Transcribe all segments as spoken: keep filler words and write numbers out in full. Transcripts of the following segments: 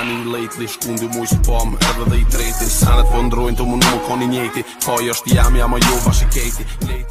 tani lately, shkundi muj s'pom edhe dhe I treti. Sanet po ndrojnë të munu më koni njeti, kaj është jam, jam a jo bashiketi.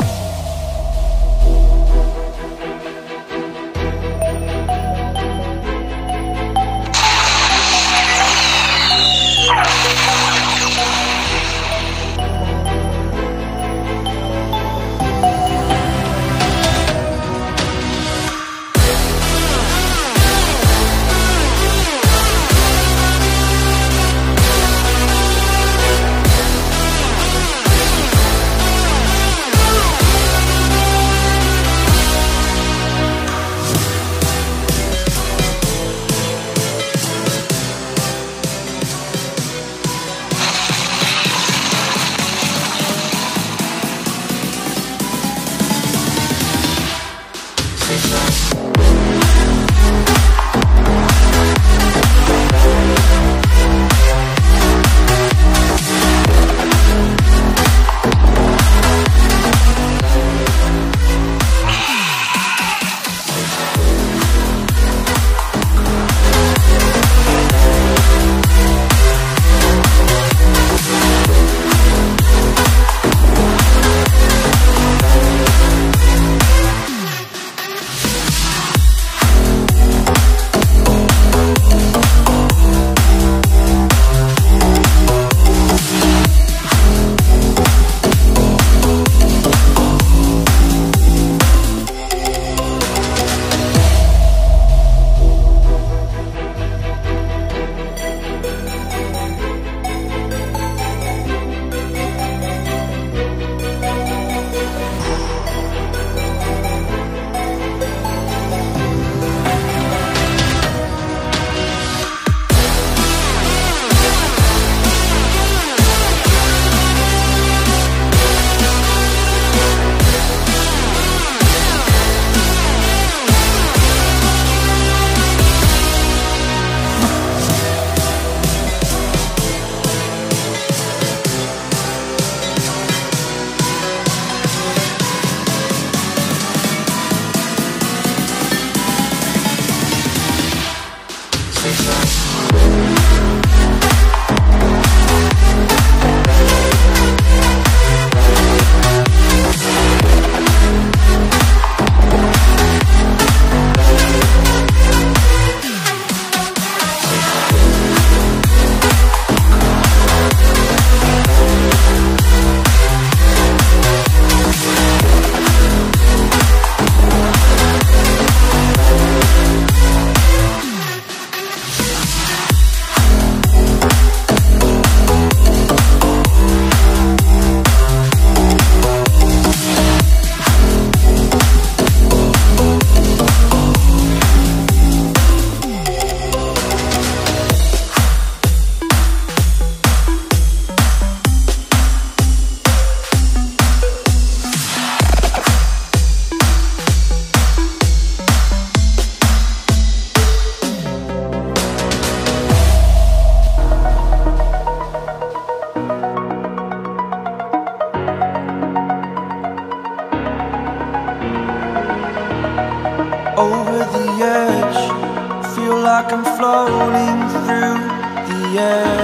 over the edge. Feel like I'm floating through the air.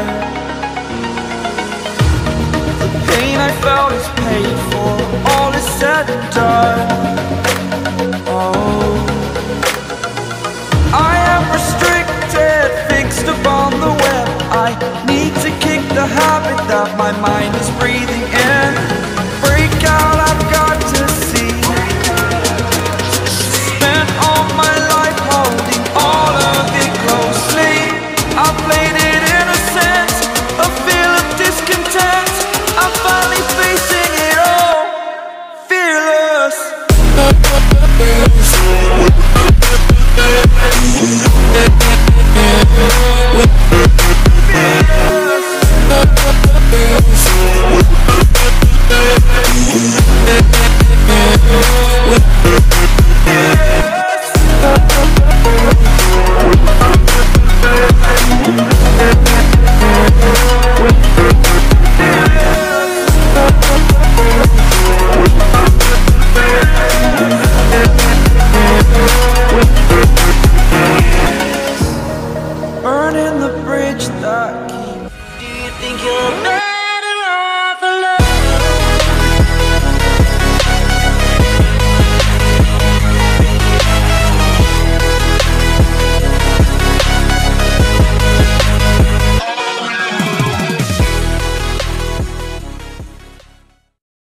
The pain I felt is paid for, all is said and done. Oh, I am restricted, fixed upon the web. I need to kick the habit that my mind is